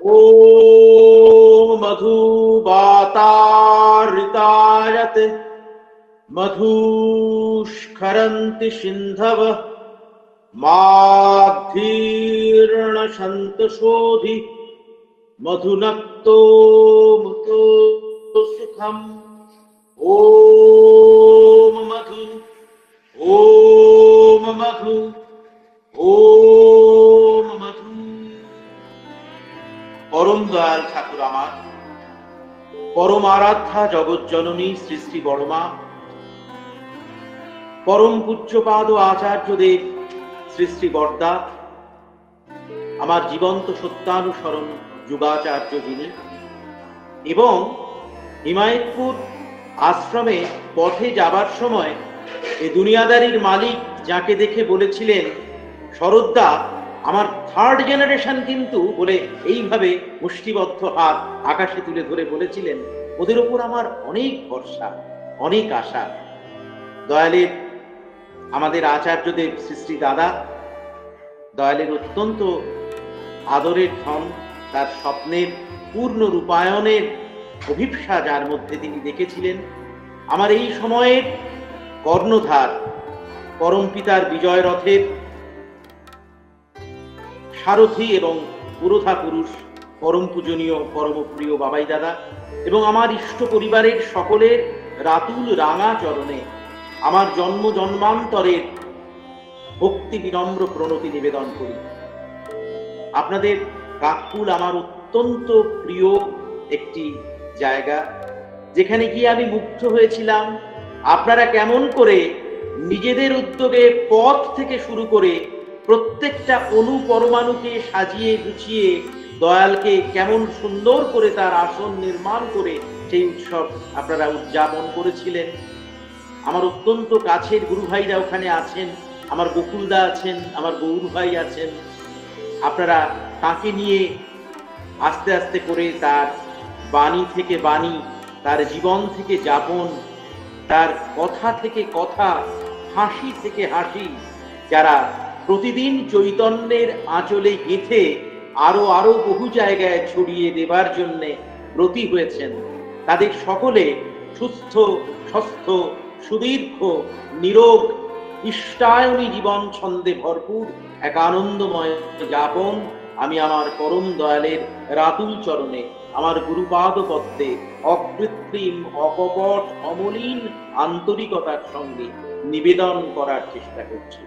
ॐ मधुवाताऋतायते मधुष्खरन्ति सिन्धवः माद्धीर्णशन्तु शोधि मधुनक्तो मुतो सुखम्। ॐ मधु ॐ मधु ॐ मधु। परम दयाल ठाकुर आमार परम आराध्या जगत जननी श्री श्री बड़मा परम पूज्यपाद आचार्यदेव श्री श्री बरदा आमार जीवंत सत्यानुसरण युगाचार्य जिनि एवं हिमायतपुर आश्रमे पथे जाबार समय ए दुनियादारीर मालिक जाके देखे बोलेछिलेन शरद्दा আমার থার্ড জেনারেশন কিন্তু বলে এইভাবে মুষ্টিবদ্ধ হাত আকাশে তুলে ধরে বলেছিলেন ওদের উপর আমার অনেক ভরসা অনেক আশা। দয়ালের আমাদের আচার্যদেব শ্রী দাদা দয়ালের অত্যন্ত আদরের ধন, তার স্বপ্নের পূর্ণ রূপায়ণের অভিপ্সা যার মধ্যে তিনি দেখেছিলেন। আমার এই সময়ের কর্ণধার পরম পিতার বিজয় রথের সারথী এবং পুরোধা পুরুষ পরম পূজনীয় পরম প্রিয় বাবাই দাদা এবং আমার ইষ্ট পরিবারের সকলের রাতুল রাঙা চরণে আমার জন্ম জন্মান্তরের ভক্তি বিনম্র প্রণতি নিবেদন করি। আপনাদের কাককুল আমার অত্যন্ত প্রিয় একটি জায়গা, যেখানে গিয়ে আমি মুগ্ধ হয়েছিলাম আপনারা কেমন করে নিজেদের উদ্যোগে পথ থেকে শুরু করে প্রত্যেকটা অণু পরমাণুকে সাজিয়ে গুছিয়ে দয়ালকে কেমন সুন্দর করে তার আসন নির্মাণ করে সেই উৎসব আপনারা উদযাপন করেছিলেন। আমার অত্যন্ত কাছের গুরু ভাইরা ওখানে আছেন, আমার বকুলদা আছেন, আমার গৌর ভাই আছেন। আপনারা তাকে নিয়ে আস্তে আস্তে করে তার বাণী থেকে বাণী, তার জীবন থেকে যাপন, তার কথা থেকে কথা, হাসি থেকে হাসি, যারা প্রতিদিন চৈতন্যের আঁচলে গেঁথে আরো আরো বহু জায়গায় ছড়িয়ে দেবার জন্য ব্রতী হয়েছেন, তাদের সকলে সুস্থ স্বস্থ সুদীর্ঘ নিরোগ ইষ্টায়নী জীবন ছন্দে ভরপুর এক আনন্দময় যাপন আমি আমার পরম দয়ালের রাতুল চরণে আমার গুরুপাদ পদ্মে অকৃত্রিম অকপট অমলিন আন্তরিকতার সঙ্গে নিবেদন করার চেষ্টা করছি।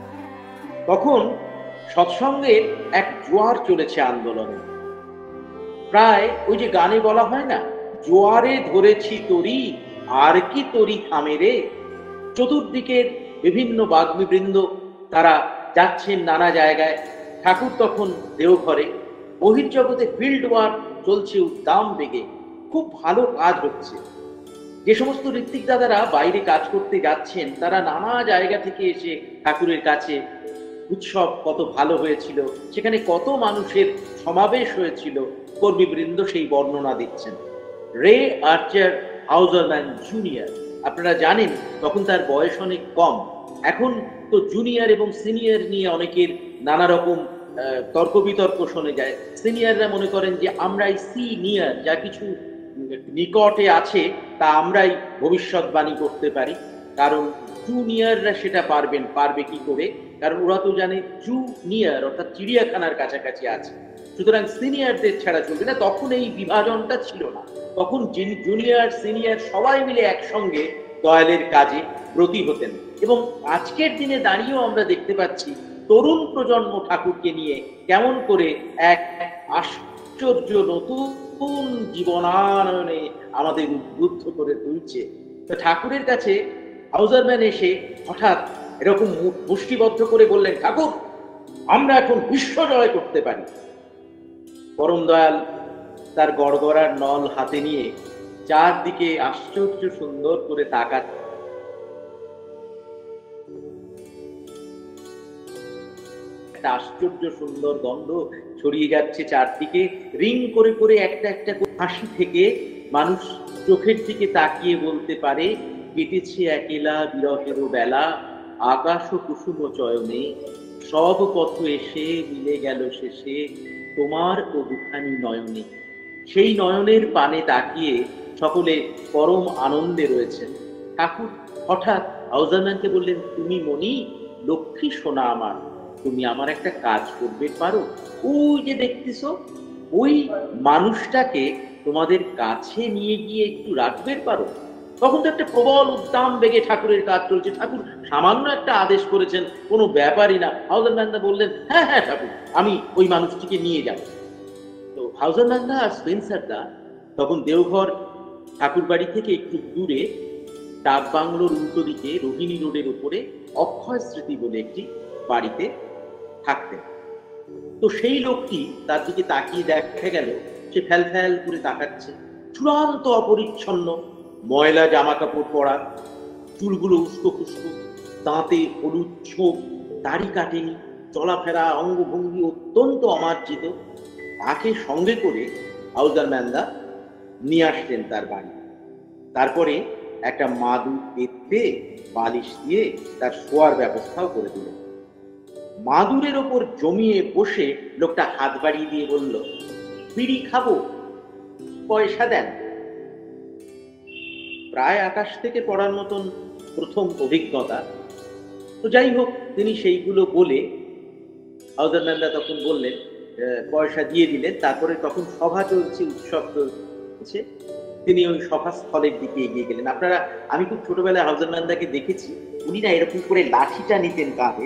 তখন সৎসঙ্গের এক জোয়ার চলেছে আন্দোলনে, প্রায় ওই যে গানে বলা হয় না, জোয়ারে ধরেছি তরি আর কি তরি থামে রে। চতুর্দিকের বিভিন্ন বাগ্মীবৃন্দ তারা যাচ্ছেন নানা জায়গায়। ঠাকুর তখন দেওঘরে, বহির্জগতে ফিল্ড ওয়ার্ক চলছে উদ্দাম বেগে, খুব ভালো কাজ হচ্ছে। যে সমস্ত ঋত্বিক দাদারা বাইরে কাজ করতে যাচ্ছেন তারা নানা জায়গা থেকে এসে ঠাকুরের কাছে উৎসব কত ভালো হয়েছিল, সেখানে কত মানুষের সমাবেশ হয়েছিল, কর্মীবৃন্দ সেই বর্ণনা দিচ্ছেন। রে আর্চার হাউজারম্যান জুনিয়র, আপনারা জানেন তখন তার বয়স অনেক কম। এখন তো জুনিয়র এবং সিনিয়র নিয়ে অনেকের নানা রকম তর্ক বিতর্ক শোনা যায়। সিনিয়ররা মনে করেন যে আমরাই সিনিয়র, যা কিছু নিকটে আছে তা আমরাই ভবিষ্যৎবাণী করতে পারি, কারণ জুনিয়ররা সেটা পারবে কি করে, কারণ ওরা তো জানে জুনিয়র অর্থাৎ চিড়িয়াখানার কাছাকাছি আছে, সুতরাং সিনিয়রদের ছাড়া চলবে না। তখন এই বিভাজনটা ছিল না, তখন জুনিয়র সিনিয়র সবাই মিলে একসঙ্গে দয়ালের কাজে ব্রতী হতেন। এবং আজকের দিনে দাঁড়িয়েও আমরা দেখতে পাচ্ছি তরুণ প্রজন্ম ঠাকুরকে নিয়ে কেমন করে এক আশ্চর্য নতুন জীবনায়নে আমাদের উদ্বুদ্ধ করে তুলছে। তো ঠাকুরের কাছে হাউজারম্যান এসে হঠাৎ এরকম মুষ্টিবদ্ধ করে বললেন, ঠাকুর আমরা এখন বিশ্ব জয় করতে পারি। পরম দয়াল তার গড়গড়ার নল হাতে নিয়ে চারদিকে আশ্চর্য সুন্দর করে তাকাত। একটা আশ্চর্য সুন্দর গন্ধ ছড়িয়ে যাচ্ছে চারদিকে, রিং করে করে একটা একটা হাসি থেকে মানুষ চোখের দিকে তাকিয়ে বলতে পারে, কেটেছে একেলা বিরহেরও বেলা, আকাশ ও কুসুম চয়নে সব পথ এসে মিলে গেল শেষে তোমার ও দুখানি নয়নে। সেই নয়নের পানে তাকিয়ে সকলে পরম আনন্দে রয়েছেন। ঠাকুর হঠাৎ হাউজারম্যানকে বললেন, তুমি মনি, লক্ষ্মী সোনা আমার, তুমি আমার একটা কাজ করবে পারো? ওই যে দেখতেছ, ওই মানুষটাকে তোমাদের কাছে নিয়ে গিয়ে একটু রাখবে পারো? তখন তো একটা প্রবল উদ্দাম বেগে ঠাকুরের কাজ চলছে। ঠাকুর সামান্য একটা আদেশ করেছেন, কোনো ব্যাপারই না। হাউজারম্যানদা বললেন, হ্যাঁ হ্যাঁ ঠাকুর, আমি ওই মানুষটিকে নিয়ে যাব। তো হাউজারম্যানদা আর স্পেন্সারদা তখন দেওঘর ঠাকুর বাড়ি থেকে একটু দূরে ডাক বাংলোর উল্টো দিকে রোহিণী রোডের উপরে অক্ষয় স্মৃতি বলে একটি বাড়িতে থাকতেন। তো সেই লোকটি তার দিকে তাকিয়ে দেখা গেল সে ফ্যাল ফ্যাল করে তাকাচ্ছে, চূড়ান্ত অপরিচ্ছন্ন, ময়লা জামা কাপড় পরা, চুলগুলো উস্কো খুস্কো, দাঁতে হলুদ ছোপ, দাড়ি কাটেনি, চলাফেরা অঙ্গভঙ্গি অত্যন্ত অমার্জিত। তাকে সঙ্গে করে হাউজারম্যানদা নিয়ে আসলেন তার বাড়ি। তারপরে একটা মাদুর পেতে বালিশ দিয়ে তার শোয়ার ব্যবস্থাও করে দিলেন। মাদুরের ওপর জমিয়ে বসে লোকটা হাত বাড়িয়ে দিয়ে বলল, বিড়ি খাবো, পয়সা দেন। প্রায় আকাশ থেকে পড়ার মতন প্রথম অভিজ্ঞতা। তো যাই হোক, তিনি সেইগুলো বলে হাউজারম্যানদা তখন বললেন, পয়সা দিয়ে দিলেন। তারপরে তখন সভা চলছে, উৎসব চলছে, তিনি ওই সভাস্থলের দিকে এগিয়ে গেলেন। আপনারা, আমি খুব ছোটবেলায় হাউজারম্যানদাকে দেখেছি, উনি না এরকম করে লাঠিটা নিতেন কাঁধে,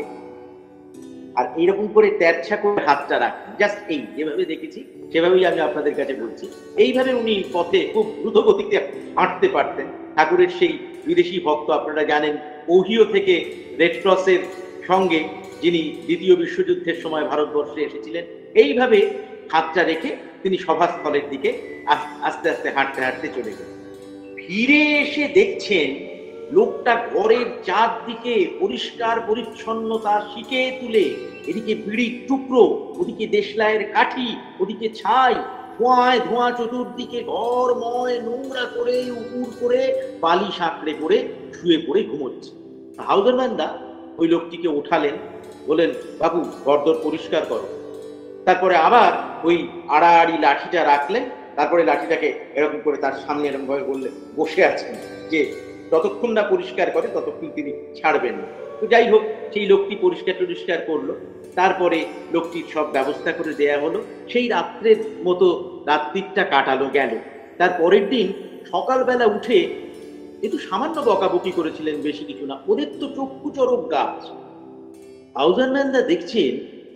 আর এইরকম করে তেরছা করে হাতটা রাখতেন, জাস্ট এই যেভাবে দেখেছি সেভাবেই আমি আপনাদের কাছে বলছি। এইভাবে উনি পথে খুব দ্রুত গতিতে হাঁটতে পারতেন। ঠাকুরের সেই বিদেশি ভক্ত আপনারা জানেন, ওহিও থেকে রেড ক্রসের সঙ্গে, যিনি দ্বিতীয় বিশ্বযুদ্ধের সময় ভারতবর্ষে এসেছিলেন, এইভাবে হাতটা রেখে তিনি সভাস্থলের দিকে আস্তে আস্তে হাঁটতে হাঁটতে চলে গেলেন। ফিরে এসে দেখছেন লোকটা ঘরের চারদিকে পরিষ্কার পরিচ্ছন্নতা শিখে তুলে, এদিকে বিড়ির টুকরো, ওদিকে দেশলাইয়ের কাঠি, ওদিকে ছাই, ধোঁয়ায় ধোঁয়া, চতুর্দিকে ঘরময় নোংরা করে উপুর করে বালিশ আঁকড়ে করে শুয়ে পড়ে ঘুমোচ্ছে। হাউজারম্যানদা ওই লোকটিকে উঠালেন, বলেন, বাবু ঘরদোর পরিষ্কার করো। তারপরে আবার ওই আড়াআড়ি লাঠিটা রাখলেন। তারপরে লাঠিটাকে এরকম করে তার সামনে এরকম ভাবে বললেন, বসে আছেন, যে যতক্ষণ না পরিষ্কার করে ততক্ষণ তিনি ছাড়বেন না। তো যাই হোক, সেই লোকটি পরিষ্কার টরিষ্কার করলো। তারপরে লোকটির সব ব্যবস্থা করে দেয়া হলো। সেই রাত্রের মতো রাত্রিটা কাটালো গেল। তার পরের দিন সকালবেলা উঠে একটু সামান্য বকাবকি করেছিলেন, বেশি কিছু না। ওদের তো চক্ষু চরক গাছ। হাউজারম্যানদা দেখছেন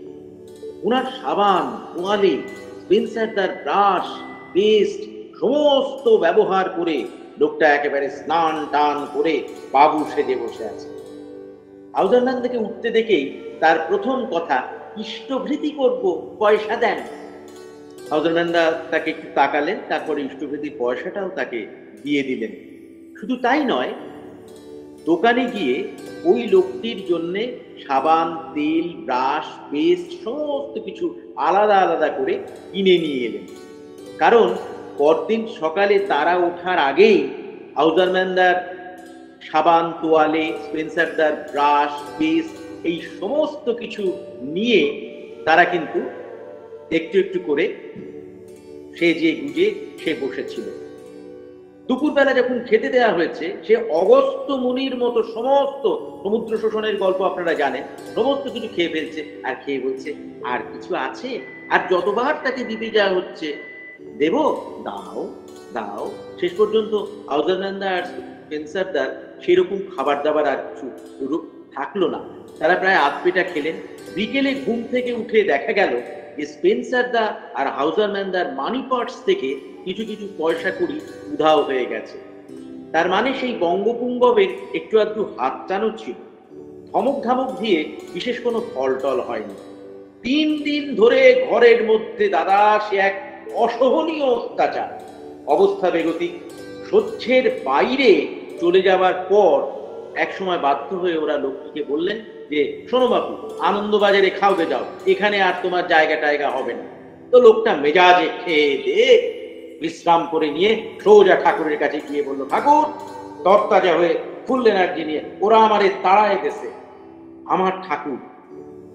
ওনার সাবান, তোয়ালে, স্পেন্সারদার ব্রাশ, পেস্ট সমস্ত ব্যবহার করে লোকটা একেবারে স্নান টান করে বাবু সেজে বসে আছে। হাউজারম্যানদাকে উঠতে দেখেই তার প্রথম কথা, ইষ্টভৃতি করব, পয়সা দেন। হাউজারম্যানদা তাকে একটু তাকালেন, তারপরে ইষ্টভৃতির পয়সাটাও তাকে দিয়ে দিলেন। শুধু তাই নয়, দোকানে গিয়ে ওই লোকটির জন্যে সাবান, তেল, ব্রাশ, পেস্ট সমস্ত কিছু আলাদা আলাদা করে কিনে নিয়ে এলেন। কারণ পরদিন সকালে তারা ওঠার আগেই হাউজারম্যানদার সাবান, তোয়ালে, স্পেন্সারদার ব্রাশ, পেস্ট এই সমস্ত কিছু নিয়ে তারা কিন্তু একটু একটু করে সেজে গুজে সে বসেছিল। দুপুরবেলা যখন খেতে দেওয়া হয়েছে, সে অগস্ত্য মুনির মতো সমস্ত সমুদ্র শোষণের গল্প আপনারা জানেন, সমস্ত কিছু খেয়ে ফেলছে। আর খেয়ে বলছে, আর কিছু আছে? আর যতবার তাকে দিতে যাওয়া হচ্ছে, দেব, দাও দাও। শেষ পর্যন্ত হাউজারম্যানদা আর স্পেন্সারদার সেরকম খাবার দাবার আর কিছু থাকলো না। তারা প্রায় আধ পেটা খেলেন। বিকেলে ঘুম থেকে উঠে দেখা গেল যে স্পেন্সারদা আর হাউজারম্যানদার মানি পার্টস থেকে কিছু কিছু পয়সা কড়ি উধাও হয়ে গেছে। তার মানে সেই বঙ্গপুঙ্গবের একটু আধটু হাত টানো ছিল। ধমক ধামক দিয়ে বিশেষ কোনো ফল টল হয়নি। 3 দিন ধরে ঘরের মধ্যে দাদা সে এক অসহনীয় অত্যাচার, অবস্থা বেগতিক। সহ্যের বাইরে চলে যাবার পর এক সময় বাধ্য হয়ে ওরা লোকটিকে বললেন যে, শোনো বাবু, আনন্দবাজারে খাওতে যাও, এখানে আর তোমার জায়গা টায়গা হবে না। তো লোকটা মেজাজে খেয়ে দিয়ে বিশ্রাম করে নিয়ে সোজা ঠাকুরের কাছে গিয়ে বলল, ঠাকুর, তরতাজা হয়ে ফুল এনার্জি নিয়ে ওরা আমারে তাড়ায় গেছে। আমার ঠাকুর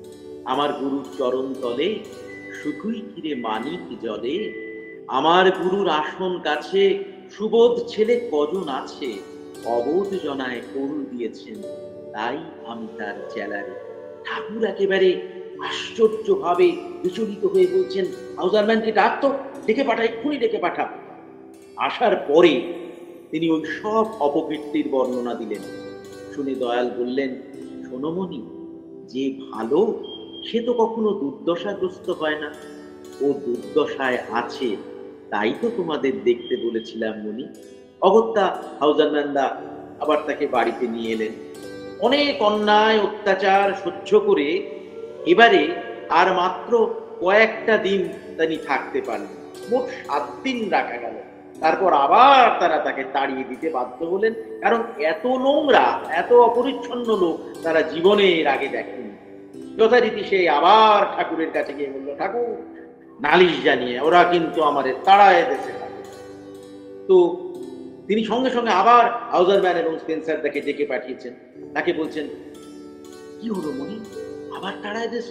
আমার গুরুর চরণ তলে শুধুই কিরে মানিক জলে, আমার গুরুর আসন কাছে সুবোধ ছেলে কজন আছে, অবোধ জনায় করুল দিয়েছেন, তাই আমি তার জেলারে। ঠাকুর একেবারে আশ্চর্য ভাবে বিচলিত হয়ে বলছেন, হাউজারম্যানকে ডাক তো, ডেকে পাঠা, এক্ষুনি ডেকে পাঠা। আসার পরে তিনি ওই সব অপকীর্তির বর্ণনা দিলেন। শুনে দয়াল বললেন, সোনমণি, যে ভালো সে তো কখনো দুর্দশাগ্রস্ত হয় না, ও দুর্দশায় আছে, তাই তো তোমাদের দেখতে বলেছিলাম মনি। অগত্যা হাউজারম্যানদা আবার তাকে বাড়িতে নিয়ে এলেন। অনেক অন্যায় অত্যাচার সহ্য করে এবারে আর মাত্র কয়েকটা দিন তিনি থাকতে পারলেন। মোট 7 দিন রাখা গেল। তারপর আবার তারা তাকে তাড়িয়ে দিতে বাধ্য হলেন, কারণ এত নোংরা, এত অপরিচ্ছন্ন লোক তারা জীবনে এর আগে দেখেনি। যথারীতি সে আবার ঠাকুরের কাছে গিয়ে বলল, ঠাকুর, নালিশ জানিয়ে ওরা কিন্তু আমাদের তাড়ায় দেশে থাকে। তো তিনি সঙ্গে সঙ্গে আবার হাউজারম্যান এবং স্পেন্সার তাকে ডেকে পাঠিয়েছেন। তাকে বলছেন, কি হলো মনি, আবার তাড়ায় দেশ?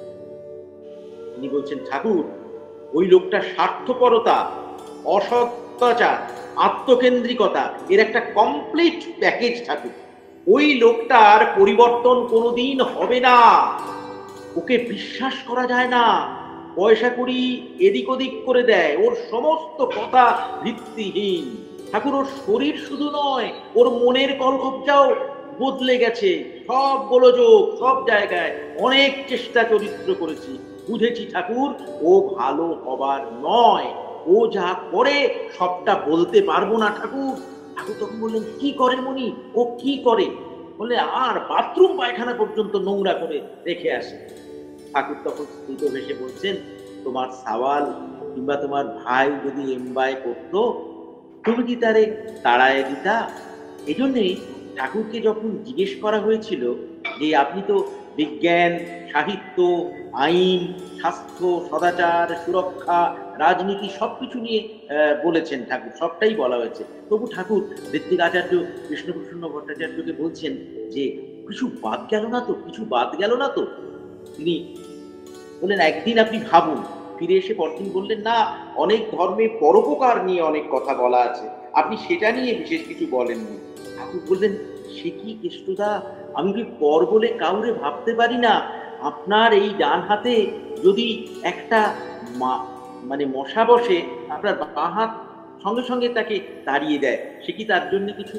তিনি বলছেন, ঠাকুর, ওই লোকটা স্বার্থপরতা, অসদাচার, আত্মকেন্দ্রিকতা এর একটা কমপ্লিট প্যাকেজ ঠাকুর। ওই লোকটার পরিবর্তন কোনোদিন হবে না, ওকে বিশ্বাস করা যায় না। পয়সা কড়ি এদিক ওদিক করে দেয়, ওর সমস্ত কথা ভিত্তিহীন। ঠাকুর, ওর শরীর শুধু নয়, ওর মনের কলকবজাও বদলে গেছে। সব গোলযোগ, সব জায়গায় অনেক চেষ্টা চরিত্র করেছি, বুঝেছি ঠাকুর, ও ভালো হবার নয়। ও যা করে সবটা বলতে পারবো না ঠাকুর। ঠাকুর তখন বললেন, কি করে মনি, ও কি করে? বলে, আর বাথরুম পায়খানা পর্যন্ত নোংরা করে রেখে আসে। ঠাকুর তখন স্ফীত ভেসে বলছেন, তোমার সাওয়াল কিংবা তোমার ভাই যদি এমবাই করতো, তুমি কি তারে তাড়ায় দিতা? এই জন্যেই ঠাকুরকে যখন জিজ্ঞেস করা হয়েছিল যে আপনি তো বিজ্ঞান, সাহিত্য, আইন, স্বাস্থ্য, সদাচার, সুরক্ষা, রাজনীতি সবকিছু নিয়ে বলেছেন, ঠাকুর সবটাই বলা হয়েছে, তবু ঠাকুর ঋত্বিক আচার্য কৃষ্ণপ্রসন্ন ভট্টাচার্যকে বলছেন যে কিছু বাদ গেল না তো, কিছু বাদ গেল না তো? তিনি বললেন, একদিন আপনি ভাবুন। ফিরে এসে পরদিন বললেন, না, অনেক ধর্মে পরোপকার নিয়ে অনেক কথা বলা আছে, আপনি সেটা নিয়ে বিশেষ কিছু বলেননি। ঠাকুর বললেন, সে কি কেষ্টদা, আমি কি পর বলে কাউরে ভাবতে পারি না। আপনার এই ডান হাতে যদি একটা মানে মশা বসে, আপনার বাঁ হাত সঙ্গে সঙ্গে তাকে তাড়িয়ে দেয়, সে কি তার জন্য কিছু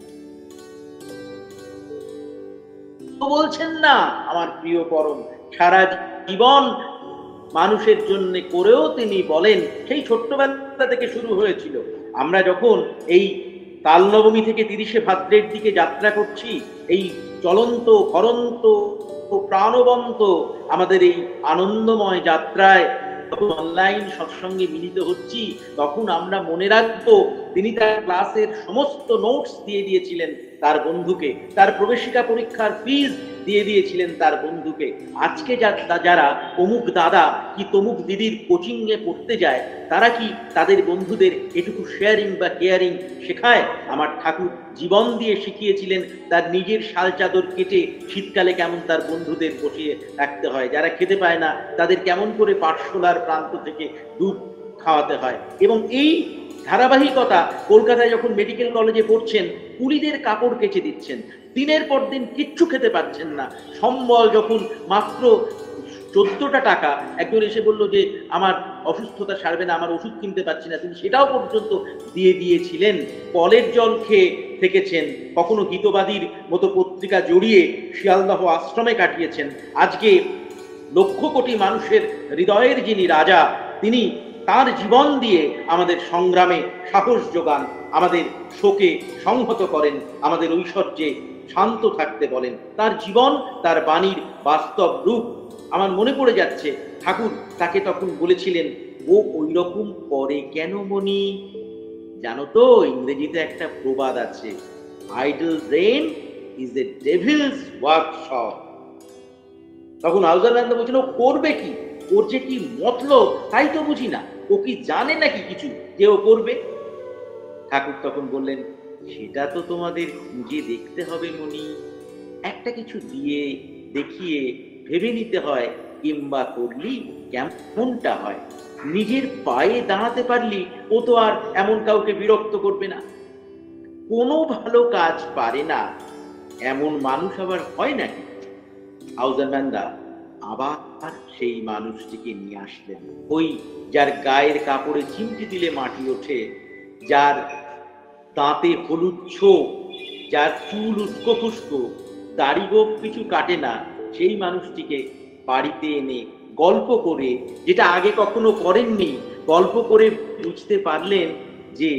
বলছেন না? আমার প্রিয় পরম, সারা জীবন মানুষের জন্য করেও তিনি বলেন, সেই ছোট্টবেলা থেকে শুরু হয়েছিল। আমরা যখন এই তালনবমী থেকে 30শে ভাদ্রের দিকে যাত্রা করছি, এই চলন্ত ঘরন্ত প্রাণবন্ত আমাদের এই আনন্দময় যাত্রায় যখন অনলাইন সৎসঙ্গে মিলিত হচ্ছি, তখন আমরা মনে রাখবো তিনি তার ক্লাসের সমস্ত নোটস দিয়ে দিয়েছিলেন তার বন্ধুকে, তার প্রবেশিকা পরীক্ষার ফিজ দিয়ে দিয়েছিলেন তার বন্ধুকে। আজকে যারা অমুক দাদা কি তমুক দিদির কোচিং এ পড়তে যায়, তারা কি তাদের বন্ধুদের এটুকু শেয়ারিং বা কেয়ারিং শেখায়? আমার ঠাকুর জীবন দিয়ে শিখিয়েছিলেন তার নিজের শাল চাদর কেটে শীতকালে কেমন তার বন্ধুদের বসিয়ে রাখতে হয়, যারা খেতে পায় না তাদের কেমন করে পাঠশালার প্রান্ত থেকে দুধ খাওয়াতে হয়। এবং এই ধারাবাহিকতা কলকাতায় যখন মেডিকেল কলেজে পড়ছেন, কুলিদের কাপড় কেচে দিচ্ছেন, দিনের পর দিন কিচ্ছু খেতে পাচ্ছেন না। সম্বল যখন মাত্র 14টা টাকা, একজন এসে বলল যে আমার অসুস্থতা সারবে না, আমার ওষুধ কিনতে পারছি না, তিনি সেটাও পর্যন্ত দিয়ে দিয়েছিলেন। কলের জল খেয়ে থেকেছেন, কখনো গীতবাদীর মতো পত্রিকা জড়িয়ে শিয়ালদহ আশ্রমে কাটিয়েছেন। আজকে লক্ষ কোটি মানুষের হৃদয়ের যিনি রাজা, তিনি তার জীবন দিয়ে আমাদের সংগ্রামে সাহস যোগান, আমাদের শোকে সংহত করেন, আমাদের ঐশ্বর্যে শান্ত থাকতে বলেন। তার জীবন, তার বাণীর বাস্তব রূপ আমার মনে পড়ে যাচ্ছে। ঠাকুর তাকে তখন বলেছিলেন, ও ওই রকম করে কেন মনি? জানো তো, ইংরেজিতে একটা প্রবাদ আছে, idle brain is a devil's workshop. তখন হাউজারম্যান বলছিল, ও করবে কি, ওর যে কি মতলব তাই তো বুঝি না, ও কি জানে নাকি কিছু যে ও করবে? ঠাকুর তখন বললেন, সেটা তো তোমাদের খুঁজে দেখতে হবে মনি, একটা কিছু দিয়ে দেখিয়ে ভেবে নিতে হয়, কিংবা করলি কেমনটা হয়। নিজের পায়ে দাঁড়াতে পারলি ও তো আর এমন কাউকে বিরক্ত করবে না। কোনো ভালো কাজ পারে না এমন মানুষ আবার হয় নাকি? হাউজারম্যানদা আবার সেই মানুষটিকে নিয়ে আসলেন, ওই যার গায়ের কাপড়ে চিমটি দিলে মাটি ওঠে, যার দাঁতে হলুদ ছোপ, যার চুল উস্কো খুস্কো, দাড়ি গোঁফ কিছু কাটে না, সেই মানুষটিকে বাড়িতে এনে গল্প করে, যেটা আগে কখনো করেননি, গল্প করে বুঝতে পারলেন যে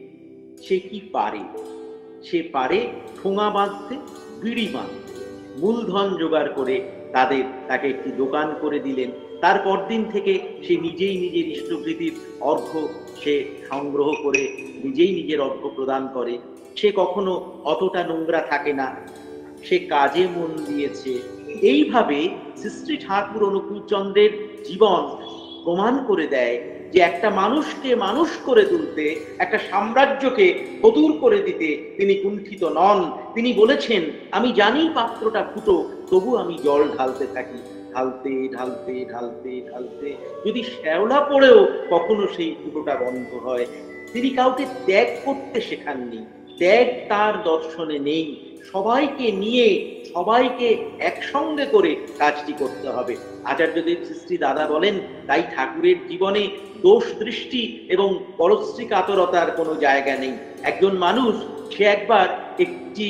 সে কি পারে। সে পারে ঠোঙা বাঁধতে, বিড়ি বাঁধতে। মূলধন জোগাড় করে তাকে একটি দোকান করে দিলেন। তারপর দিন থেকে সে নিজেই নিজের ইষ্টভৃতির অর্ঘ্য সে সংগ্রহ করে নিজেই নিজের অর্ঘ্য প্রদান করে। সে কখনো অতটা নোংরা থাকে না, সে কাজে মন দিয়েছে। এইভাবে শ্রী ঠাকুর অনুকূলচন্দ্রের জীবন প্রমাণ করে দেয় যে একটা মানুষকে মানুষ করে তুলতে, একটা সাম্রাজ্যকে ফতুর করে দিতে তিনি কুণ্ঠিত নন। তিনি বলেছেন, আমি জানি পাত্রটা ফুটো, তবু আমি জল ঢালতে থাকি, ঢালতে ঢালতে ঢালতে ঢালতে যদি শ্যাওলা পড়েও কখনো সেই ফুটোটা বন্ধ হয়। তিনি কাউকে ত্যাগ করতে শেখাননি, ত্যাগ তার দর্শনে নেই। সবাইকে নিয়ে, সবাইকে একসঙ্গে করে কাজটি করতে হবে। আচার্যদেব শ্রী দাদা বলেন, তাই ঠাকুরের জীবনে দোষ দৃষ্টি এবং পরশ্রী কাতরতার কোনো জায়গা নেই। একজন মানুষ, সে একবার একটি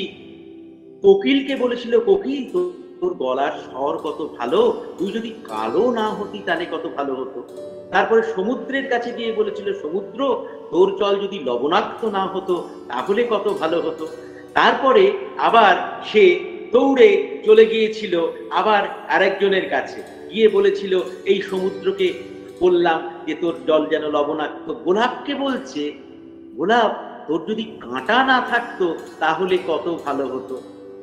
কোকিলকে বলেছিল, কোকিল তোর গলার স্বর কত ভালো, তুই যদি কালো না হতি তাহলে কত ভালো হতো। তারপরে সমুদ্রের কাছে গিয়ে বলেছিল, সমুদ্র তোর জল যদি লবণাক্ত না হতো তাহলে কত ভালো হতো। তারপরে আবার সে দৌড়ে চলে গিয়েছিল আবার আরেকজনের কাছে, গিয়ে বলেছিল, এই সমুদ্রকে বললাম যে তোর জল যেন লবণাক্ত। গোলাপকে বলছে, গোলাপ তোর যদি কাঁটা না থাকতো তাহলে কত ভালো হতো।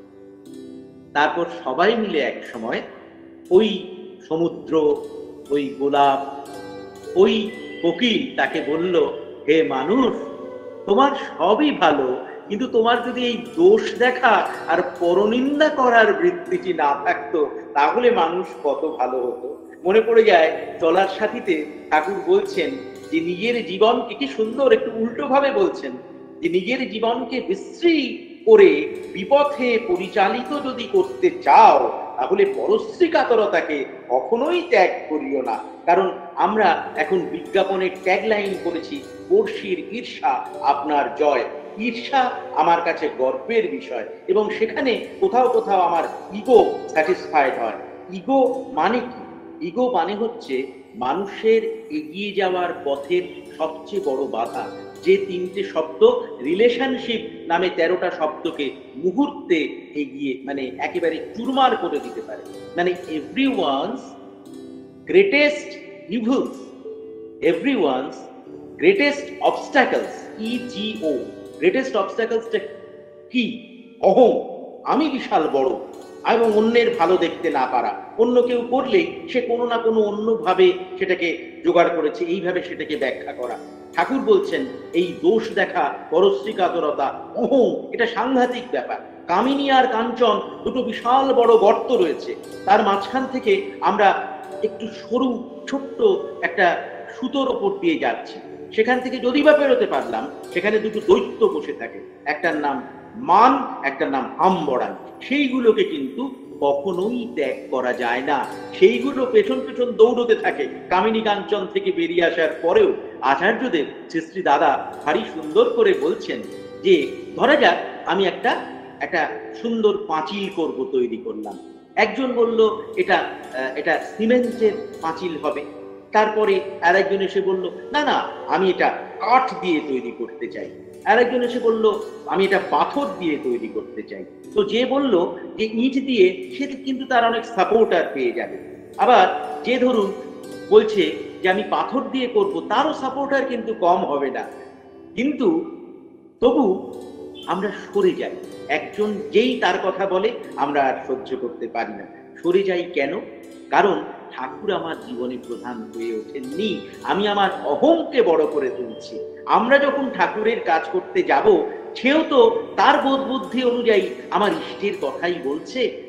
তারপর সবাই মিলে এক সময় ওই সমুদ্র, ওই গোলাপ, ওই কোকিল তাকে বলল, হে মানুষ, তোমার সবই ভালো, কিন্তু তোমার যদি এই দোষ দেখা আর পরনিন্দা করার বৃত্তিটি না থাকতো তাহলে মানুষ কত ভালো হতো। মনে পড়ে যায় চলার সাথীতে ঠাকুর বলছেন যে নিজের জীবনকে, কি সুন্দর একটু উল্টো ভাবে বলছেন, যে নিজের জীবনকে বিশ্রী করে বিপথে পরিচালিত যদি করতে চাও তাহলে পরশ্রী কাতরতাকে কখনোই ত্যাগ করিও না। কারণ আমরা এখন বিজ্ঞাপনের ট্যাগলাইন করেছি, পড়শির ঈর্ষা আপনার জয়। ঈর্ষা আমার কাছে গর্বের বিষয়, এবং সেখানে কোথাও কোথাও আমার ইগো স্যাটিসফাইড হয়। ইগো মানে কি? ইগো মানে হচ্ছে মানুষের এগিয়ে যাওয়ার পথের সবচেয়ে বড় বাধা। যে তিনটে শব্দ রিলেশনশিপ নামে 13টা শব্দকে মুহূর্তে এগিয়ে মানে একেবারে চুরমার করে দিতে পারে। মানে everyone's greatest evils, everyone's greatest obstacles, ego. Greatest অবস্ট্যাকলসটা কি? অহং, আমি বিশাল বড়, এবং অন্যের ভালো দেখতে না পারা। অন্য কেউ করলেই সে কোনো না কোনো অন্যভাবে সেটাকে জোগাড় করেছে, এইভাবে সেটাকে ব্যাখ্যা করা। ঠাকুর বলছেন এই দোষ দেখা, পরশ্রী কাতরতা, অহং, এটা সাংঘাতিক ব্যাপার। কামিনী আর কাঞ্চন দুটো বিশাল বড় গর্ত রয়েছে, তার মাঝখান থেকে আমরা একটু সরু ছোট্ট একটা সুতোর ওপর দিয়ে যাচ্ছি। সেখান থেকে যদি বা পেরোতে পারলাম, সেখানে দুটো দৈত্য বসে থাকে, একটার নাম মান, একটার নাম হাম্বড়ান। সেইগুলোকে কিন্তু কখনোই ত্যাগ করা যায় না, সেইগুলো পেছন পেছন দৌড়তে থাকে। কামিনী কাঞ্চন থেকে বেরিয়ে আসার পরেও আচার্যদেব শ্রী দাদা ভারী সুন্দর করে বলছেন যে, ধরা যাক আমি একটা সুন্দর পাঁচিল করব, তৈরি করলাম। একজন বলল এটা সিমেন্টের পাঁচিল হবে। তারপরে আরেকজন এসে বলল, না না, আমি এটা কাঠ দিয়ে তৈরি করতে চাই। আরেকজন এসে বলল, আমি এটা পাথর দিয়ে তৈরি করতে চাই। তো যে বলল যে ইট দিয়ে, সে কিন্তু তার অনেক সাপোর্টার পেয়ে যাবে। আবার যে ধরুন বলছে যে আমি পাথর দিয়ে করব, তারও সাপোর্টার কিন্তু কম হবে না। কিন্তু তবু আমরা সরে যাই। একজন যেই তার কথা বলে আমরা আর সহ্য করতে পারি না, সরে যাই কেন? কারণ ঠাকুর আমার জীবনে প্রধান হয়ে ওঠেননি, আমি আমার অহংকে বড় করে তুলছি। আমরা যখন ঠাকুরের কাজ করতে যাব, সেও তো তার বোধ বুদ্ধি অনুযায়ী আমার ইষ্টের কথাই বলছে।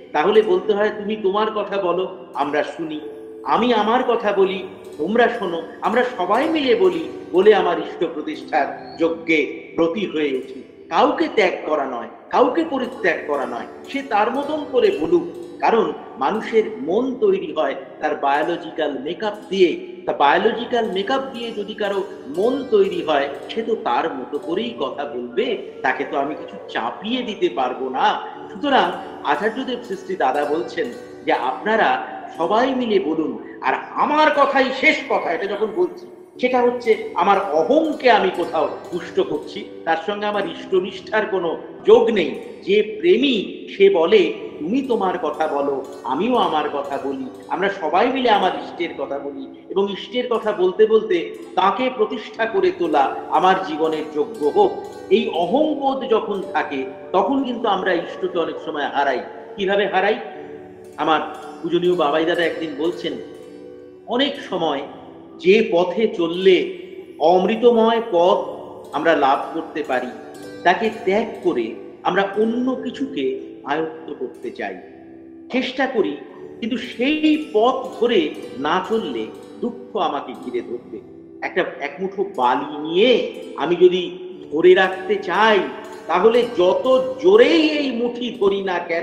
তাহলে বলতে হয় তুমি তোমার কথা বলো, আমরা শুনি, আমি আমার কথা বলি, তোমরা শোনো, আমরা সবাই মিলে বলি, বলে আমার ইষ্ট প্রতিষ্ঠার যজ্ঞে ব্রতী হয়ে উঠি। কাউকে ত্যাগ করা নয়, কাউকে পরিত্যাগ করা নয়, সে তার মতন করে বলুক। কারণ মানুষের মন তৈরি হয় তার বায়োলজিক্যাল মেকআপ দিয়ে। তা বায়োলজিক্যাল মেকআপ দিয়ে যদি কারো মন তৈরি হয়, সে তো তার মতো করেই কথা বলবে, তাকে তো আমি কিছু চাপিয়ে দিতে পারবো না। সুতরাং আচার্যদেব সৃষ্টি দাদা বলছেন যে আপনারা সবাই মিলে বলুন, আর আমার কথাই শেষ কথা। এটা যখন বলছি সেটা হচ্ছে আমার অহংকে আমি কোথাও পুষ্ট করছি, তার সঙ্গে আমার ইষ্টনিষ্ঠার কোনো যোগ নেই। যে প্রেমী সে বলে তুমি তোমার কথা বলো, আমিও আমার কথা বলি, আমরা সবাই মিলে আমার ইষ্টের কথা বলি, এবং ইষ্টের কথা বলতে বলতে তাকে প্রতিষ্ঠা করে তোলা আমার জীবনের যোগ্য হোক। এই অহংবোধ যখন থাকে তখন কিন্তু আমরা ইষ্টকে অনেক সময় হারাই। কিভাবে হারাই? আমার পূজনীয় বাবাই দাদা একদিন বলছেন, অনেক সময় যে পথে চললে অমৃতময় পথ আমরা লাভ করতে পারি, তাকে ত্যাগ করে আমরা অন্য কিছুকে আয়ত্ত করতে চাই, চেষ্টা করি, কিন্তু সেই পথ ধরে না চললে দুঃখ আমাকে ঘিরে ধরবে। এক মুঠো বালি নিয়ে আমি যদি ধরে রাখতে চাই, তাহলে যত জোরেই এই মুঠি ধরি না কেন,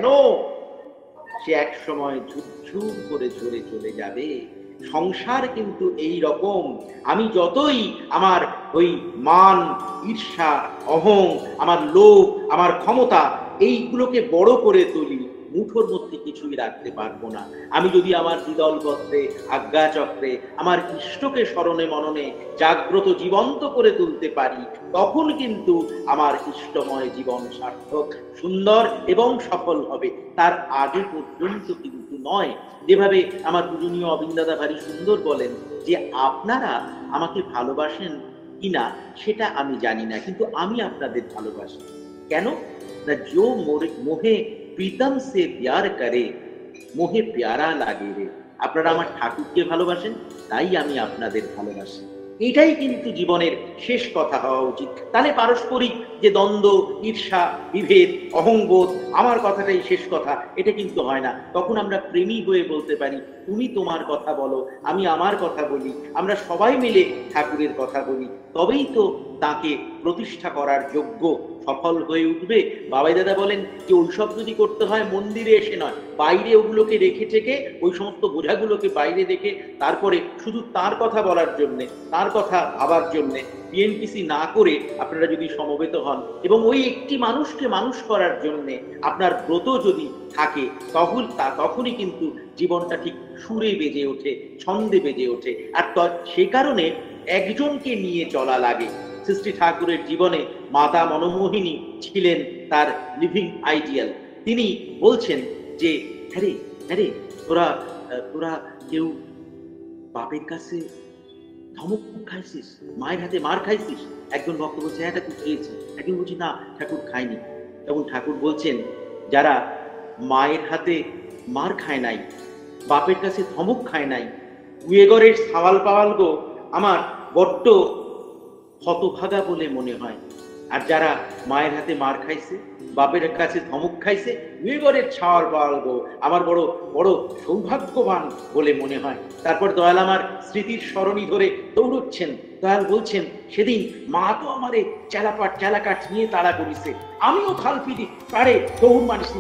সে এক সময় ঝুরঝুর করে ঝরে চলে যাবে। সংসার কিন্তু এই রকম। আমি যতই আমার ওই মান, ঈর্ষা, অহং, আমার লোভ, আমার ক্ষমতা এইগুলোকে বড় করে তুলি, মুঠোর মধ্যে কিছুই রাখতে পারবো না। আমি যদি আমার দ্বিদল পত্রে, আজ্ঞাচক্রে আমার ইষ্টকে স্মরণে মননে জাগ্রত জীবন্ত করে তুলতে পারি, তখন কিন্তু আমার ইষ্টময় জীবন সার্থক, সুন্দর এবং সফল হবে। তার আগে পর্যন্ত কিন্তু নয়। যেভাবে আমার পূজনীয় অবিন্দাদা ভারী সুন্দর বলেন যে আপনারা আমাকে ভালোবাসেন কিনা সেটা আমি জানি না, কিন্তু আমি আপনাদের ভালোবাসি। কেন না, जो মোহে প্রীতম সে প্যার করে মোহে প্যারা লাগে রে। আপনারা আমার ঠাকুরকে ভালোবাসেন, তাই আমি আপনাদের ভালোবাসি। এটাই কিন্তু জীবনের শেষ কথা হওয়া উচিত। তাহলে পারস্পরিক যে দ্বন্দ্ব, ঈর্ষা, বিভেদ, অহংবোধ, আমার কথাটাই শেষ কথা, এটা কিন্তু হয় না। তখন আমরা প্রেমী হয়ে বলতে পারি তুমি তোমার কথা বলো, আমি আমার কথা বলি, আমরা সবাই মিলে ঠাকুরের কথা বলি, তবেই তো তাকে প্রতিষ্ঠা করার যোগ্য সফল হয়ে উঠবে। বাবাই দাদা বলেন যে ওইসব যদি করতে হয় মন্দিরে এসে নয়, বাইরে ওগুলোকে রেখে ঠেকে, ওই সমস্ত বোঝাগুলোকে বাইরে রেখে তারপরে শুধু তার কথা বলার জন্যে, তার কথা ভাবার জন্যে বিএনপিসি না করে আপনারা যদি সমবেত হন এবং ওই একটি মানুষকে মানুষ করার জন্যে আপনার ব্রত যদি থাকে, তখনই কিন্তু জীবনটা ঠিক সুরে বেজে ওঠে, ছন্দে বেজে ওঠে। আর সে কারণে একজনকে নিয়ে চলা লাগে। সৃষ্টি ঠাকুরের জীবনে মাতা মনমোহিনী ছিলেন তার লিভিং আইডিয়াল। তিনি বলছেন যে হ্যাঁ রে, তোরা কেউ বাপের কাছে ধমক খাইছিস, মায়ের হাতে মার খাইছিস? একজন ভক্ত বলছে হ্যাঁ ঠাকুর খেয়েছি। একজন বলছি না ঠাকুর খাইনি। তখন ঠাকুর বলছেন যারা মায়ের হাতে মার খায় নাই, বাপের কাছে ধমক খায় নাই, উয়েগরের সাওয়াল পাওয়াল গো আমার বড্ড হতভাগা বলে মনে হয়। আর যারা মায়ের হাতে মার খাইছে, বাপের কাছে ধমক খাইছে, উয়েগরের ছাওয়াল পাওয়াল গো আমার বড় বড় সৌভাগ্যবান বলে মনে হয়। তারপর দয়াল আমার স্মৃতির স্মরণী ধরে দৌড়চ্ছেন। দয়াল বলছেন সেদিন মা তো আমারে চেলাকাঠ নিয়ে তাড়া করিছে, আমিও খালপিটি পারে দৌড় মারিছি,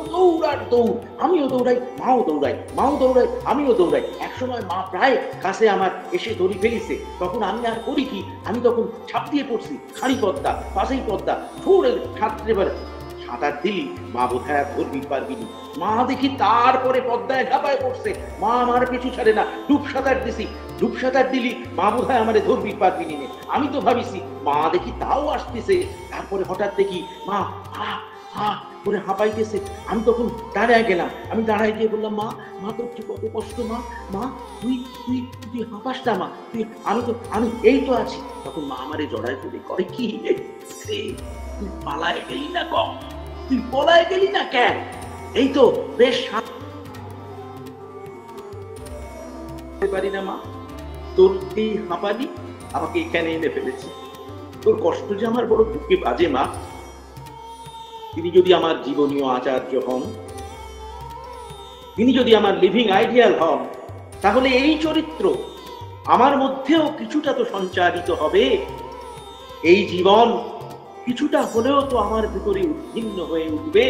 দৌড়, আমিও দৌড়াই, মাও দৌড়াই, আমিও দৌড়াই। একসময় মা প্রায় কাছে আমার এসে দড়ি ফেলিছে, তখন আমি আর করি কি, আমি তখন ছাপ দিয়ে পড়ছি, খাড়ি পদ্মা, পাশেই পদ্মা, ছোড়ে ছাত্রে সাঁতার দিলি মা বোধহয় ধরবি পারবিনি। মা দেখি তারপরে পদ্মায় ঝাঁপায় পড়ছে, মা আমার পিছু ছাড়ে না, ডুব সাঁতার দিলি মা বোধহয় আমারে ধরবি পারবিনি। আমি তো ভাবিছি মা দেখি তাও আসতেছে, তারপরে হঠাৎ দেখি মা করে হাঁপাইতেছে। আমি তখন দাঁড়ায় গেলাম, আমি দাঁড়ায় গিয়ে বললাম মা তোর কি কত কষ্ট, মা তুই হাঁপাস না মা, আমি এই তো আছি। তখন মা আমারে জড়ায় করে করে কি তুই পালায় গেলি না, তুই পলায় গেলি না কেন? এই তো বেশ পারি না মা, তোর এই হাঁপানি আমাকে এখানে এনে ফেলেছে, তোর কষ্ট যে আমার বড় বুকে বাজে মা। তিনি যদি আমার জীবনীয় আচার্য হন, তিনি যদি আমার লিভিং আইডিয়াল হন, তাহলে এই চরিত্র আমার মধ্যেও কিছুটা তো সঞ্চারিত হবে। এই জীবন কিছুটা হলেও তো আমার ভিতরে উদ্ভিন্ন হয়ে উঠবে।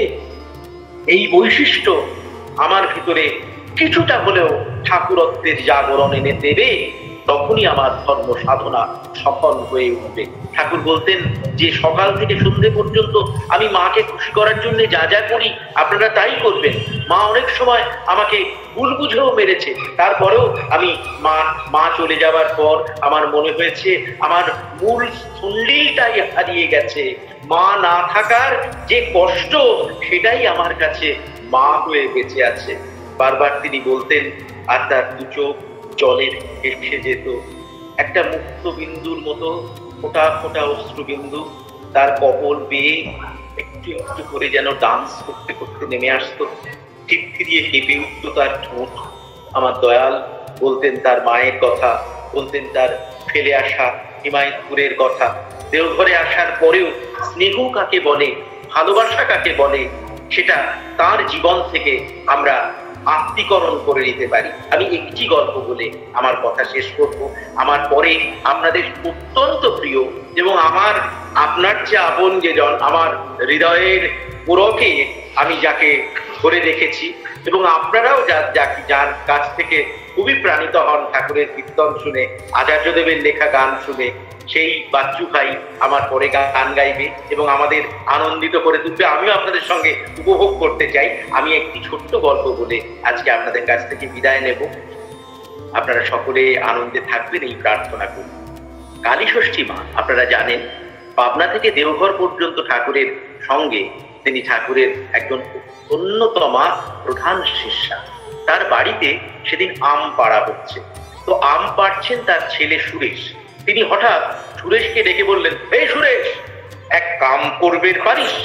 এই বৈশিষ্ট্য আমার ভিতরে কিছুটা হলেও ঠাকুরত্বের জাগরণ এনে দেবে। তখনই আমার ধর্ম সাধনা সফল হয়ে উঠবে। ঠাকুর বলতেন যে সকাল থেকে সন্ধ্যে পর্যন্ত আমি মাকে খুশি করার জন্য যা যা করি আপনারা তাই করবেন। মা অনেক সময় আমাকে ভুল বুঝেও মেরেছে, তারপরেও আমি মা চলে যাবার পর আমার মনে হয়েছে আমার মূল স্থলিটাই হারিয়ে গেছে। মা না থাকার যে কষ্ট, সেটাই আমার কাছে মা হয়ে বেঁচে আছে। বারবার তিনি বলতেন, আর তার দু চোখ জলের এসে যেত, একটা মুক্ত বিন্দুর মতো ফোটা ফোটা অশ্রুবিন্দু তার কপল বেয়ে একটু একটু করে যেন ডান্স করতে করতে নেমে আসতো। টিপটিরিয়ে কেঁপে উঠতো তার ঠোঁট। আমার দয়াল বলতেন তার মায়ের কথা, বলতেন তার ফেলে আসা হিমায়তপুরের কথা। দেওঘরে আসার পরেও স্নেহ কাকে বলে, ভালোবাসা কাকে বলে, সেটা তার জীবন থেকে আমরা আত্মীকরণ করে নিতে পারি। আমি একটি গল্প বলে আমার কথা শেষ করব। আমার পরে আপনাদের অত্যন্ত প্রিয় এবং আমার আপনার যে আপন যে জন, আমার হৃদয়ের পুরকে আমি যাকে ধরে রেখেছি এবং আপনারাও যার কাছ থেকে খুবই প্রাণিত হন ঠাকুরের কীর্তন শুনে, আচার্যদেবের লেখা গান শুনে, সেই বাচ্চু ভাই আমার পরে গান গাইবে এবং আমাদের আনন্দিত করে তুলবে। আমিও আপনাদের সঙ্গে উপভোগ করতে চাই। আমি একটি ছোট্ট গল্প বলে আজকে আপনাদের কাছ থেকে বিদায় নেব। আপনারা সকলে আনন্দে থাকবেন এই প্রার্থনা করি। কালী ষষ্ঠী মা আপনারা জানেন, পাবনা থেকে দেওঘর পর্যন্ত ঠাকুরের সঙ্গে তিনি ঠাকুরের একজন অন্যতমা প্রধান শিষ্যা। তার বাড়িতে সেদিন আম পাড়া হচ্ছে। তো আম পাড়ছেন তার ছেলে সুরেশ। তিনি হঠাৎ সুরেশকে ডেকে বললেন, এই সুরেশ, এক কাম করবে পারিস?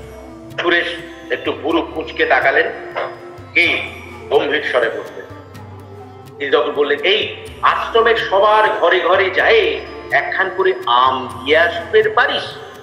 সুরেশ একটু বুড়ো কুঁচকে তাকালেন। কি? গম্ভীর স্বরে বললেন। তিনি তখন বললেন, এই আশ্রমের সবার ঘরে ঘরে যায় একখান করে আম দিয়ে আসতে পারিস?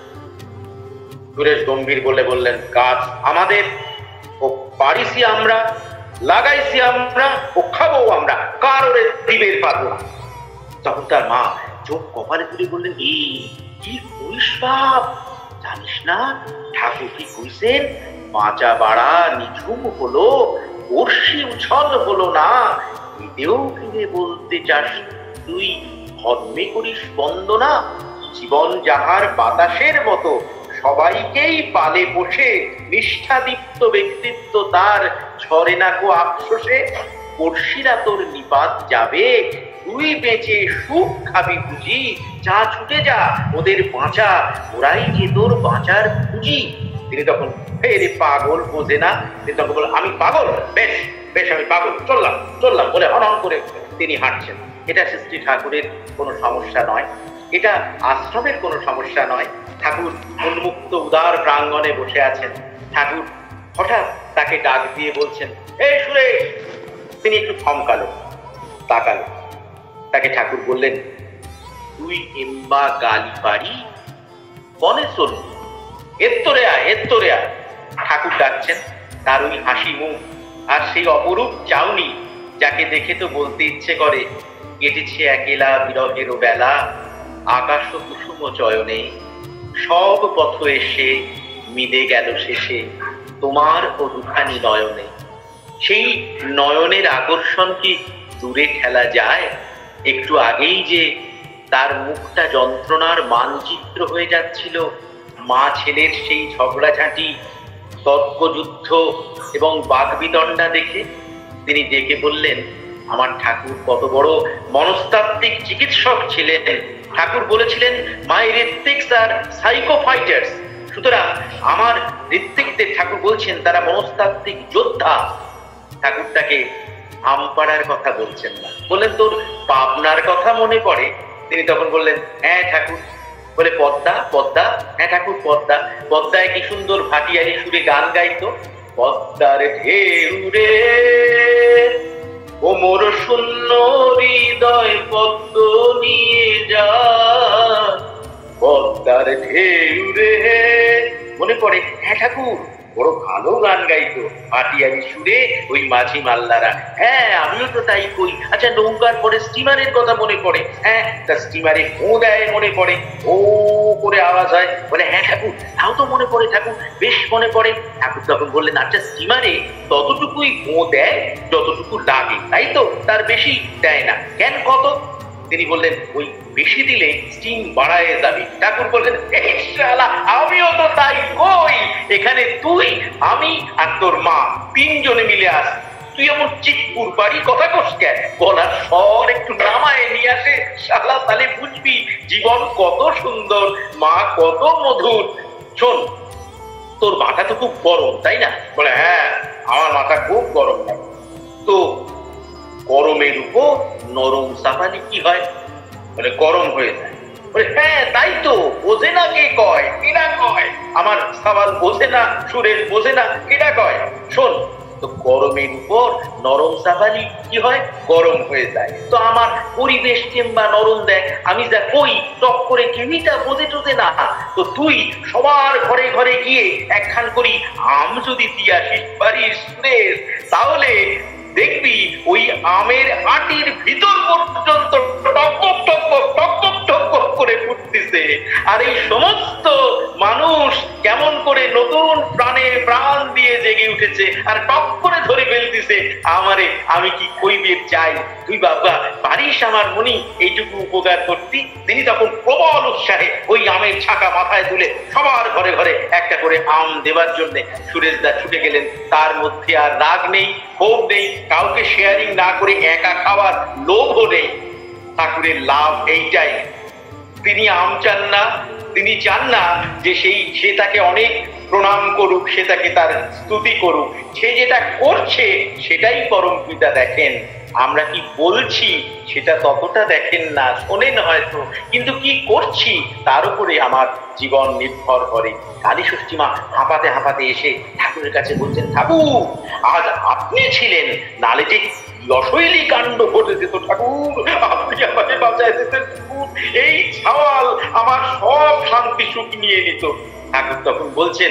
সুরেশ গম্ভীর বললেন, কাজ আমাদের, ও পারিসি আমরা, লাগাইছি আমরা, ও খাবো আমরা, কারোর দিবের পাবো না। তখন তার মা চোখ কপালে তুলে বললেন, কি করিস বাপ? জানিস না ঠাকুর কি কইছেন? বাঁচা বাড়া নিঝুম হলো, বর্ষি উছল হলো না। এতেও ফিরে বলতে চাস তুই ধর্মে করিস বন্দনা? জীবন যাহার বাতাসের মতো, সবাইকেই পালে বসে, নিষ্ঠাদীপ্ত ব্যক্তিত্ব তার, ঝরে না কো আফসোসে। বর্ষিরা তোর নিপাত যাবে, তুই বেঁচে সুখ খাবি বুঝি। যা ছুটে যা, ওদের বাঁচা, ওরাই যে তোর বাঁচার পুঁজি। তিনি তখন, রে পাগল বোঝে না। তিনি তখন বললেন, আমি পাগল? বেশ বেশ, আমি পাগল, চললাম বলে হনহন করে তিনি হাঁটছেন। এটা শ্রী ঠাকুরের কোনো সমস্যা নয়, এটা আশ্রমের কোনো সমস্যা নয়। ঠাকুর উন্মুক্ত উদার প্রাঙ্গণে বসে আছেন। ঠাকুর হঠাৎ তাকে ডাক দিয়ে বলছেন, এই সুরেশ। তিনি একটু থমকালেন, তাকালেন। তাকে ঠাকুর বললেন, তুই এম্বা গালি পারি বনে চলবি, এত্তরে আয়। ঠাকুর ডাকছেন। তার ওই হাসি মুখ আর সেই অপরূপ চাউনি, যাকে দেখে তো বলতে ইচ্ছে করে, কেটেছে একেলা বিরহের বেলা, আকাশ কুসুম চয়নে, সব পথ এসে মিলে গেল শেষে তোমার ও দুখানি নয়নে। সেই নয়নের আকর্ষণ কি দূরে ঠেলা যায়? একটু আগেই যে তার মুখটা যন্ত্রণার মানচিত্র হয়ে যাচ্ছিল, মা ছেলের সেই ঝগড়াঝাঁটি, তর্কযুদ্ধ এবং বাগবিতণ্ডা দেখে তিনি ডেকে বললেন, আমার ঠাকুর কত বড় মনস্তাত্ত্বিক চিকিৎসক ছিলেন। ঠাকুর বলেছিলেন, মাই ঋত্বিকস আর সাইকো ফাইটার্স। সুতরাং আমার ঋত্বিকদের ঠাকুর বলছেন তারা মনস্তাত্ত্বিক যোদ্ধা। ঠাকুর তাকে আম পাড়ার কথা বলছেন না, বললেন তোর পাবনার কথা মনে পড়ে? তিনি তখন বললেন, হ্যাঁ ঠাকুর। বলে, পদ্মা? হ্যাঁ ঠাকুর, পদ্মায় কি সুন্দর ভাটিয়ালি সুরে গান গাইতো। পদ্মার ঢেউ রে ওমর শূন্য হৃদয় পদ্ম নিয়ে যা, পদ্মার ঢেউ রে। মনে পড়ে? হ্যাঁ ঠাকুর, বড় ভালো গান গাইতো, ভাটিয়ারি সুরে ওই মাঝি মাল্লারা। হ্যাঁ, আমিও তো তাই কই। আচ্ছা, নৌকার পরে স্টিমারের কথা মনে পড়ে। হ্যাঁ, তা স্টিমারে ফোঁ দেয় মনে পড়ে, ও করে আওয়াজ হয়। বলে হ্যাঁ ঠাকুর, তাও তো মনে পড়ে ঠাকুর, বেশ মনে পড়ে। ঠাকুর তখন বললেন, আচ্ছা স্টিমারে ততটুকুই ফোঁ দেয় যতটুকু লাগে, তাই তো, তার বেশি দেয় না কেন, কত? তিনি বললেন, ওই বেশি দিলে স্টিম বাড়ায় যাবে। ঠাকুর বললেন, আমিও তো তাই কই। এখানে তুই, আমি আর তোর মা তিনজনে মিলে আস। তুই এমন চিৎপুর বাড়ি কথা কস কেন? গলার স্বর একটু নামায় নিয়ে আসে শালা, তাহলে বুঝবি জীবন কত সুন্দর, মা কত মধুর। শোন, তোর মাথা তো খুব গরম, তাই না? বলে হ্যাঁ, আমার মাথা খুব গরম। তো গরমের উপর নরম চাপানি কি হয়? বলে গরম হয়ে যায়। বলে হ্যাঁ তাই তো, বোঝে না কে কয়, কেনা কয়? আমার সওয়াল বোঝে না, সুরেশ বোঝে না, কেনা কয়? শোন, তো গরমের উপর নরম চাপানি কি হয়? গরম হয়ে যায়। তো আমার পরিবেশ কিংবা নরম দেখ, আমি যা কই টক করে কেউই তা বোঝে টোঝে না। তো তুই সবার ঘরে ঘরে গিয়ে একখান করি আম যদি দিয়ে আসিস বাড়ির সুরেশ, তাহলে দেখবি ওই আমের আটির ভিতর পর্যন্ত টকবক টকবক টকবক টকবক করে ফুটতেছে। আর এই সমস্ত মানুষ কেমন করে নতুন প্রাণে প্রাণ দিয়ে জেগে উঠেছে আর টক করে ধরে ফেলতেছে আমারে। আমি কি কইবে চাই, তুই বাবা পারিস আমার মনি এইটুকু উপকার করতি? তিনি তখন প্রবল উৎসাহে ওই আমের ছাকা মাথায় তুলে সবার ঘরে ঘরে একটা করে আম দেবার জন্য সুরেশদা ছুটে গেলেন। তার মধ্যে আর রাগ নেই, ক্ষোভ নেই, কাউকে শেয়ারিং না করে একা খাওয়ার লোভও নেই। ঠাকুরের লাভ এইটাই, তিনি আম চান না, তিনি চান না যে সে তাকে অনেক প্রণাম করুক, সে তাকে তার স্তুতি করুক। সে যেটা করছে সেটাই পরম পিতা দেখেন। আমরা কি বলছি সেটা ততটা দেখেন না, শোনেন হয়তো, কিন্তু কি করছি তার উপরে আমার জীবন নির্ভর করে। কালী ষষ্ঠী মা হাঁপাতে হাঁপাতে এসে ঠাকুরের কাছে বলছেন, ঠাকুর আজ আপনি ছিলেন, নালে যে অশৈলী কাণ্ড ঘটে যেত ঠাকুর, আপনি আমাকে বাঁচায় দিতেন ঠাকুর, এই ছাওয়াল আমার সব শান্তি সুখ নিয়ে নিত। ঠাকুর তখন বলছেন,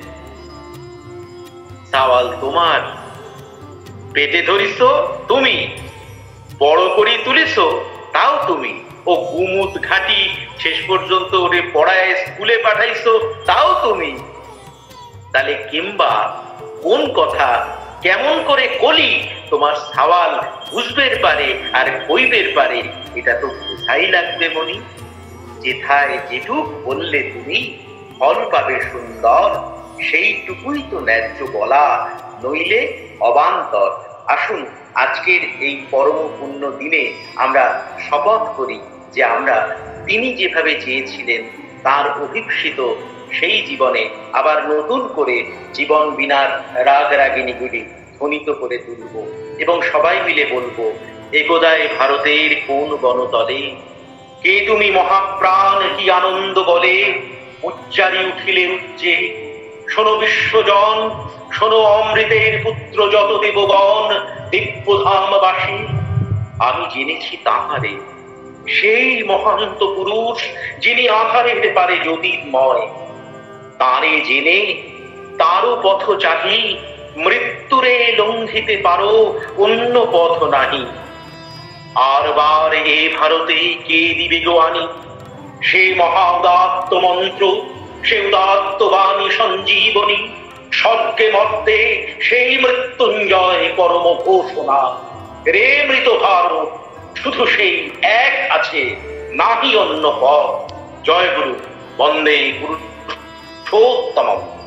ছাওয়াল তোমার, পেটে ধরিস তুমি, বড় করে তুলিস তাও তুমি, ও গুমুত ঘাটি শেষ পর্যন্ত ওরে পড়ায় স্কুলে পাঠাইছো তাও তুমি। তাহলে কিংবা কোন কথা কেমন করে কলি তোমার সওয়াল বুঝবের পারে আর কইবের পারে, এটা তো বোঝাই লাগবে মনি। যেথায় যেটুক বললে তুমি ফল পাবে সুন্দর, সেইটুকুই তো ন্যায্য বলা, নইলে অবান্তর। আসুন আজকের এই পরম পুণ্য দিনে আমরা শপথ করি যে আমরা তিনি যেভাবে চেয়েছিলেন তার অভিপ্সিত সেই জীবনে আবার নতুন করে জীবন বিনার রাগ রাগিনীগুলি ধ্বনিত করে তুলব এবং সবাই মিলে বলবো, একদায় ভারতের কোন বনতলে কে তুমি মহাপ্রাণ কি আনন্দ বলে, উচ্চারি উঠিলে উচ্চে, শোনো বিশ্বজন, শোনো অমৃতের পুত্র যত দেবগণ, দিব্যধামবাসী। আমি জেনেছি তাহারে, সেই মহান্ত পুরুষ যিনি আধারের পারে জ্যোতির্ময়। তারে জেনে তারও পথ চাহি, মৃত্যুরে লঙ্ঘিতে পারো অন্য পথ নাহি। আর বার এ ভারতে কে দিবে গো আনি, সে মহা উদাত্ত মন্ত্র, সে উদাত্ত বাণী সঞ্জীবনী, স্বর্গে মর্তে সেই মৃত্যুঞ্জয় পরম ঘোষণা। রে মৃত ভারত, শুধু সেই এক আছে, নাহি অন্য পথ। জয় গুরু, বন্দে পুরুষোত্তমম।